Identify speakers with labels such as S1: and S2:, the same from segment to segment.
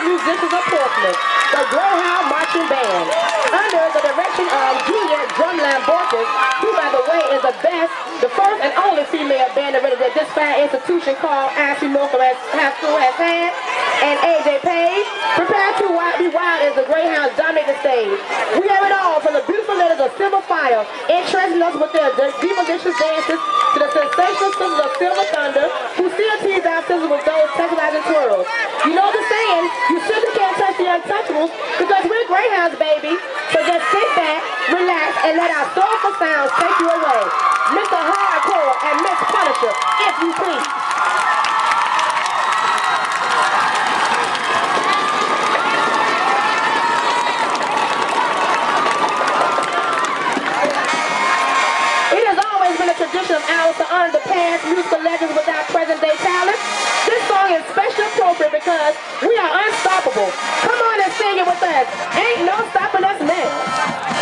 S1: musicians of Portsmouth, the Greyhound Marching Band, under the direction of Juliet Drumline Borges, who, by the way, is the first and only female band that this fine institution called I.C. Norfolk High School has had, and A.J. Page. Prepare to be wild as the Greyhounds dominate the stage. We have it all, from the beautiful letters of Silver Fire, entrancing us with their demolicious dances, to the sensational sisters of Silver Thunder, who still tease our sisters with those tantalizing twirls. You know the saying, you simply can't touch the untouchables, because we're Greyhounds, baby. So just sit back, relax, and let our soulful sounds take you away. Mr. Hardcore and Miss Punisher, if you please. Tradition of ours to honor the past musical legends with our present-day talent. This song is especially appropriate because we are unstoppable. Come on and sing it with us. Ain't no stopping us now.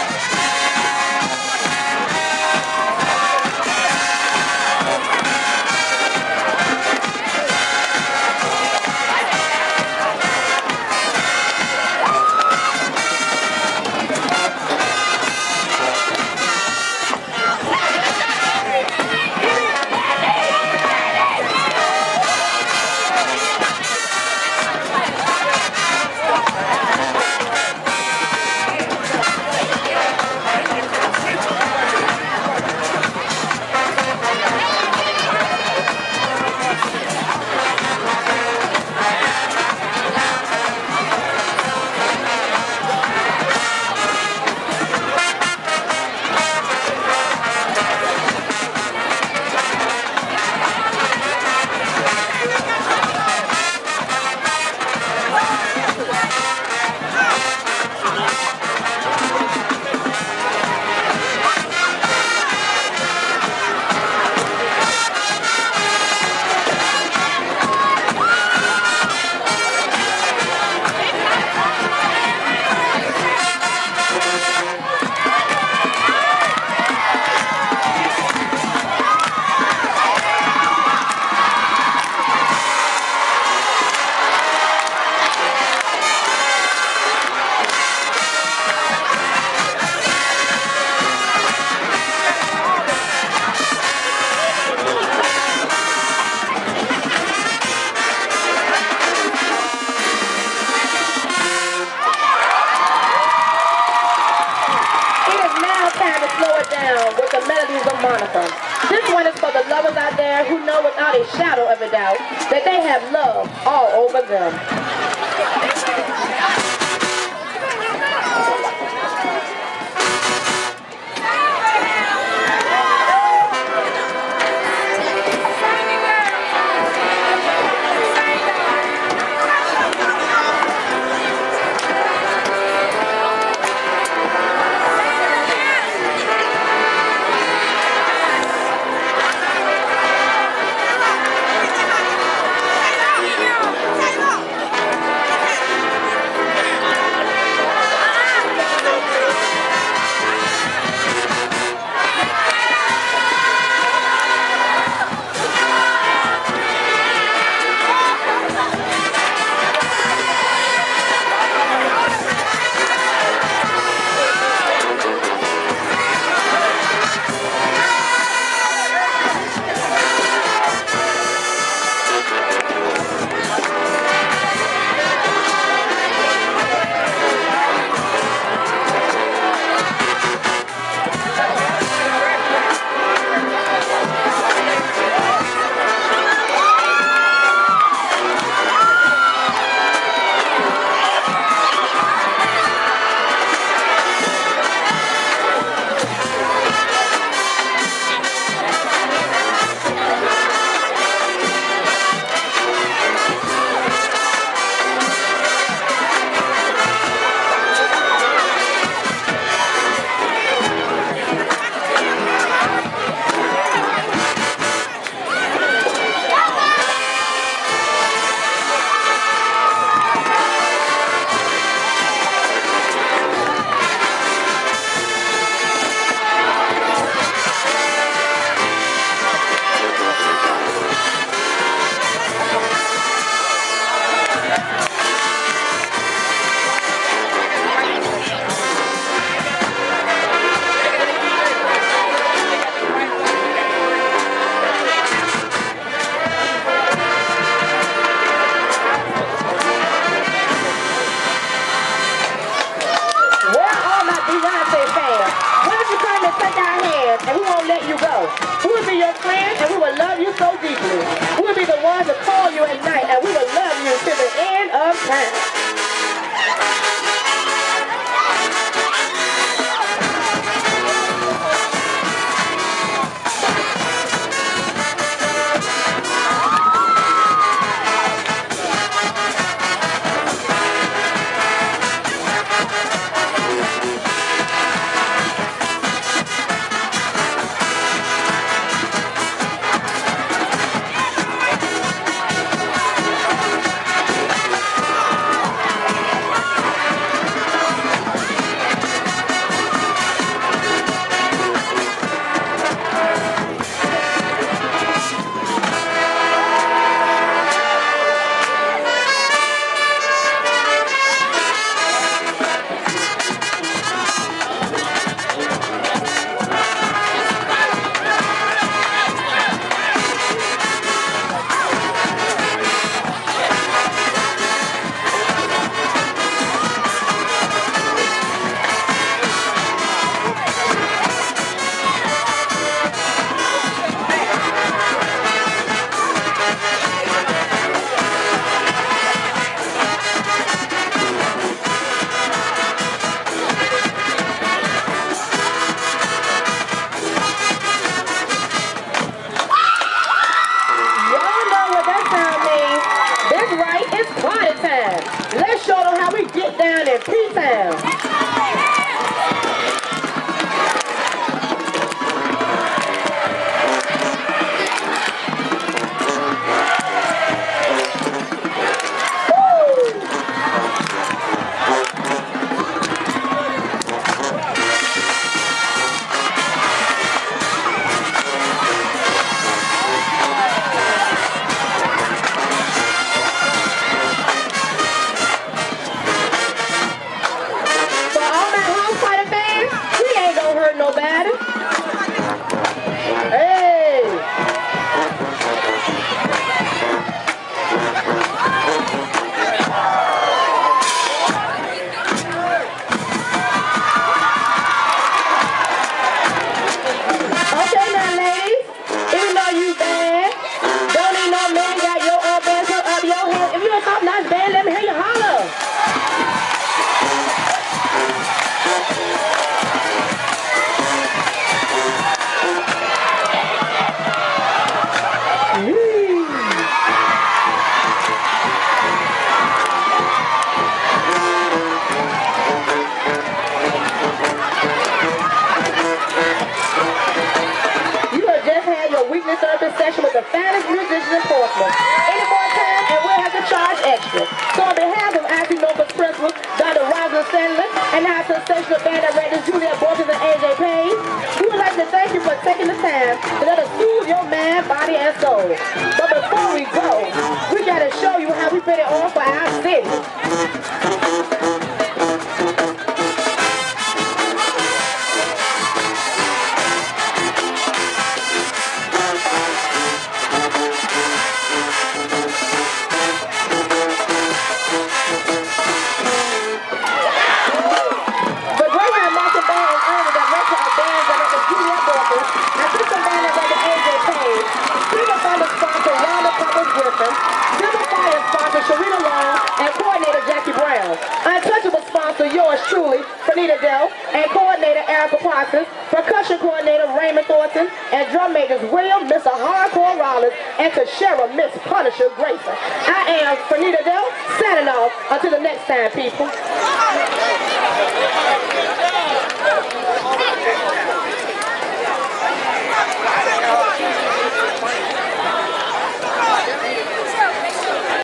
S1: This one is for the lovers out there who know without a shadow of a doubt that they have love all over them. you so deeply. We'll be the ones to call you at night, and we will love you till the end of time. Let's show them how we get down in P-Town. Session with the finest musicians in Portsmouth. Any more time and we'll have to charge extra. So on behalf of Acting Norfolk Principal, Dr. Rosalind Sandler, and our sensational band directors Juliet Borges and AJ Payne, we would like to thank you for taking the time to let us soothe your mind, body, and soul. But before we go, we got to show you how we put it on for our city. Sharita Long, and coordinator Jackie Brown. Untouchable sponsor, yours truly, Fanita Dell, and coordinator Erica Parsons, percussion coordinator Raymond Thornton, and drum makers William, Mr. Hardcore Rollins, and Tashera, Miss Punisher Grayson. I am Fanita Dell, signing off. Until the next time, people.